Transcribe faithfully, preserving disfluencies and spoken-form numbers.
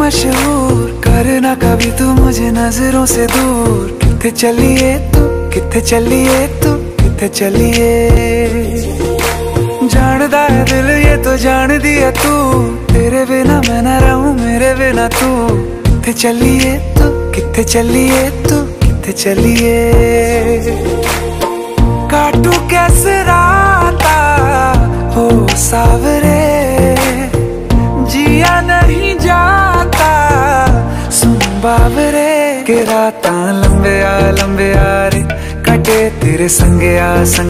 मशहूर, करना कभी तू मुझे नजरों से दूर। किथे चलिए तू, किथे चलिए तू, किथे चलिए। जानदा है दिल ये तो जान दिया तू, तेरे बिना मैं ना रहूं मेरे बिना तू। किथे चलिए तू, किथे चलिए तू, किथे चलिए। काटू कैसे राता हो सावरे, जिया नहीं जाता सुन बाबरे। के राता लंबे आ लंबे आ रे, कटे तेरे संगे आ संग